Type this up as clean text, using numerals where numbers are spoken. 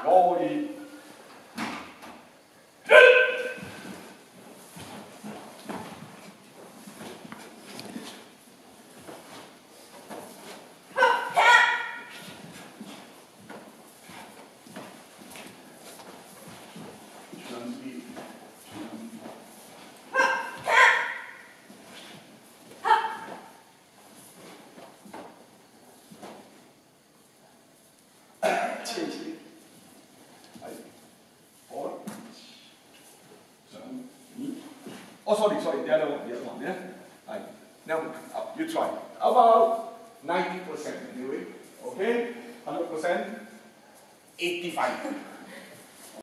可以。Oh, sorry, the other one, yeah? Now, you try. About 90% anyway, okay? 100%, 85.